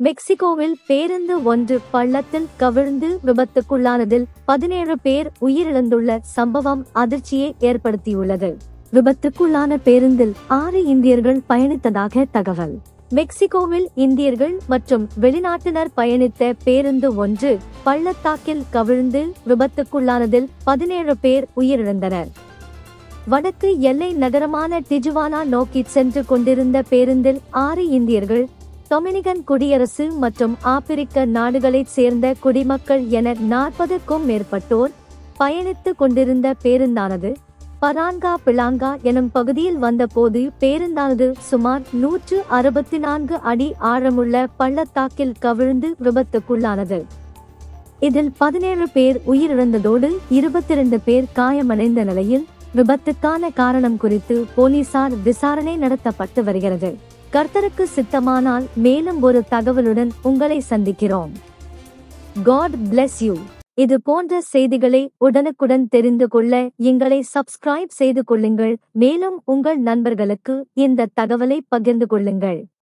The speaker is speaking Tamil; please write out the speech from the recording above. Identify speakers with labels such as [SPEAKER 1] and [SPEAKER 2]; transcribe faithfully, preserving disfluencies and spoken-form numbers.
[SPEAKER 1] மெக்சிகோவில் பேருந்து ஒன்று பள்ளத்தில் கவிழ்ந்து விபத்துக்குள்ளானதில் பதினேழு பேர் உயிரிழந்துள்ள சம்பவம் அதிர்ச்சியை ஏற்படுத்தியுள்ளது. விபத்துக்குள்ளான பேருந்தில் ஆறு இந்தியர்கள் பயணித்ததாக தகவல். மெக்சிகோவில் இந்தியர்கள் மற்றும் வெளிநாட்டினர் பயணித்த பேருந்து ஒன்று பள்ளத்தாக்கில் கவிழ்ந்து விபத்துக்குள்ளானதில் பதினேழு பேர் உயிரிழந்தனர். வடக்கு எல்லை நகரமான டிஜுவானா நோக்கி சென்று கொண்டிருந்த பேருந்தில் ஆறு இந்தியர்கள், டொமினிகன் குடியரசு மற்றும் ஆப்பிரிக்க நாடுகளைச் சேர்ந்த குடிமக்கள் என நாற்பதுக்கும் மேற்பட்டோர் பயணித்து கொண்டிருந்த பேருந்தானது பரான்கா பிளாங்கா எனும் பகுதியில் வந்தபோது பேருந்தானது சுமார் நூற்று அறுபத்தி நான்கு அடி ஆழமுள்ள பள்ளத்தாக்கில் கவிழ்ந்து விபத்துக்குள்ளானது. இதில் பதினேழு பேர் உயிரிழந்ததோடு இருபத்தி இரண்டு பேர் காயமடைந்த நிலையில் விபத்துக்கான காரணம் குறித்து போலீசார் விசாரணை நடத்தப்பட்டு வருகிறது. கர்த்தருக்கு சித்தமானால் மேலும் ஒரு தகவலுடன் உங்களை சந்திக்கிறோம். God bless you. இது போன்ற செய்திகளை உடனுக்குடன் தெரிந்து கொள்ள எங்களை சப்ஸ்கிரைப் செய்து கொள்ளுங்கள். மேலும் உங்கள் நண்பர்களுக்கு இந்த தகவலை பகிர்ந்து கொள்ளுங்கள்.